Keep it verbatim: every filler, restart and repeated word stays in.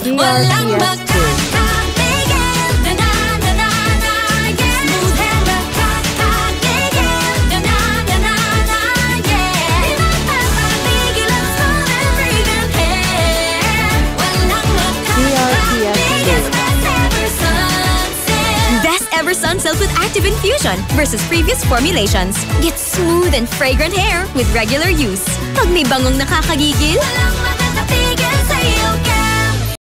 D R P S two. Sunsilk with active infusion versus previous formulations. Get smooth and fragrant hair with regular use. Pag may bangong nakakagigil,